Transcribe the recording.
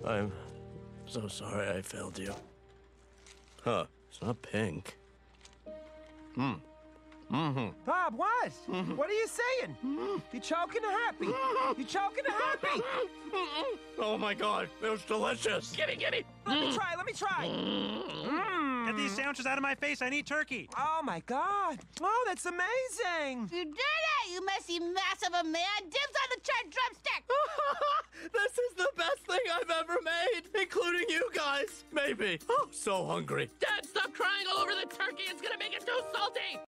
I'm so sorry I failed you. Huh, it's not pink. Bob, what? What are you saying? You choking or happy? You choking or happy? Oh my god, it was delicious. Gimme! Let me try. Get these sandwiches out of my face. I need turkey. Oh my God. Oh, that's amazing. You did it, you messy mass of a man. Dibs on the charred drumstick. This is the best thing I've ever made, including you guys. Maybe. Oh, so hungry. Dad, stop crying all over the turkey. It's gonna make it too salty.